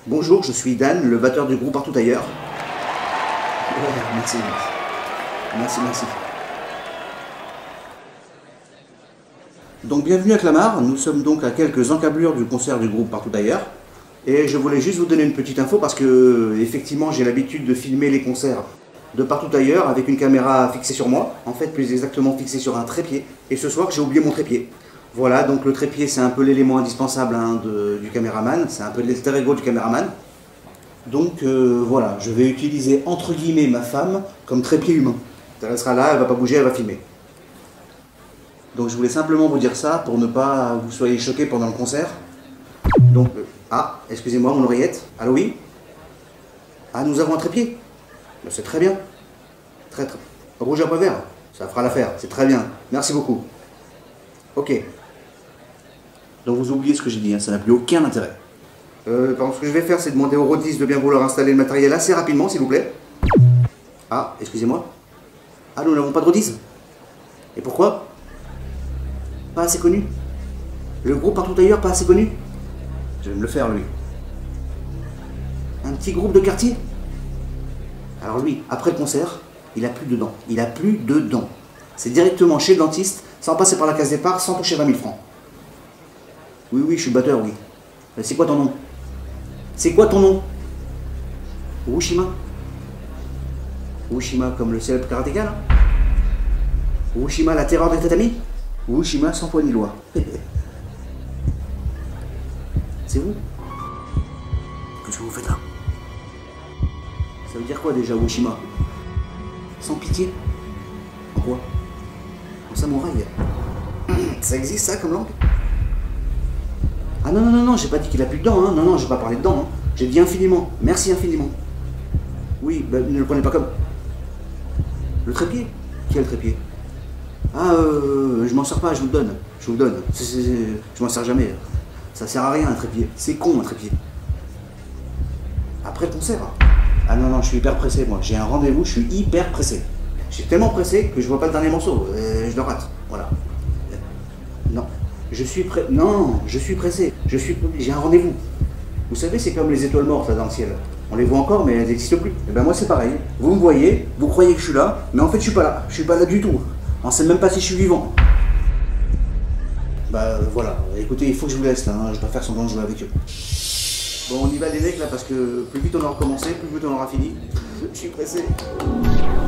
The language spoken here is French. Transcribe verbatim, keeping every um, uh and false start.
Bonjour, je suis Dan, le batteur du groupe Partout Ailleurs. Ouais, merci, merci, merci. Donc bienvenue à Clamart, nous sommes donc à quelques encablures du concert du groupe Partout Ailleurs. Et je voulais juste vous donner une petite info parce que, effectivement, j'ai l'habitude de filmer les concerts de Partout Ailleurs avec une caméra fixée sur moi, en fait plus exactement fixée sur un trépied. Et ce soir, j'ai oublié mon trépied. Voilà, donc le trépied, c'est un peu l'élément indispensable hein, de, du caméraman, c'est un peu l'alter ego du caméraman. Donc euh, voilà, je vais utiliser entre guillemets ma femme comme trépied humain. Elle sera là, elle va pas bouger, elle va filmer. Donc je voulais simplement vous dire ça pour ne pas vous soyez choqués pendant le concert. Donc, euh, ah, excusez-moi, mon oreillette. Allô, oui? Ah, nous avons un trépied? C'est très bien. Très très. Rouge à pas vert, ça fera l'affaire, c'est très bien. Merci beaucoup. Ok. Donc vous oubliez ce que j'ai dit, hein, ça n'a plus aucun intérêt. Euh, par contre, ce que je vais faire, c'est demander au rodiste de bien vouloir installer le matériel assez rapidement, s'il vous plaît. Ah, excusez-moi. Ah, nous n'avons pas de rodiste. Et pourquoi? Pas assez connu. Le groupe Partout Ailleurs, pas assez connu. Je vais me le faire, lui. Un petit groupe de quartier. Alors lui, après le concert, il a plus de dents. Il a plus de dents. C'est directement chez le dentiste, sans passer par la case départ, sans toucher vingt mille francs. Oui, oui, je suis batteur, oui. C'est quoi ton nom? C'est quoi ton nom? Ushima. Ushima comme le célèbre karatéka, là? Ushima, la terreur des tatamis? Ushima sans foi ni loi. C'est vous? Qu'est-ce que vous faites là? Ça veut dire quoi déjà, Ushima? Sans pitié? En quoi? En samouraï? Ça existe ça comme langue? Ah non, non, non, non, j'ai pas dit qu'il a plus de dents, hein. Non, non, j'ai pas parlé de dents, hein. J'ai dit infiniment, merci infiniment. Oui, ben ne le prenez pas comme... Le trépied? Qui a le trépied? Ah, euh, je m'en sers pas, je vous le donne. Je vous le donne. C est, c est, c est... Je m'en sers jamais. Ça sert à rien un trépied. C'est con un trépied. Après le concert. Ah non, non, je suis hyper pressé moi. J'ai un rendez-vous, je suis hyper pressé. Je suis tellement pressé que je vois pas le dernier morceau. Euh, je le rate. Voilà. Euh, non. Je suis prêt. Non, je suis pressé. Je suis. J'ai un rendez-vous. Vous savez, c'est comme les étoiles mortes là dans le ciel. On les voit encore, mais elles n'existent plus. Et ben moi c'est pareil. Vous me voyez, vous croyez que je suis là, mais en fait je suis pas là. Je suis pas là du tout. On sait même pas si je suis vivant. Bah voilà. Écoutez, il faut que je vous laisse là. Hein. Je vais pas faire semblant de jouer avec eux. Bon, on y va les mecs là parce que plus vite on aura recommencé, plus vite on aura fini. Je suis pressé.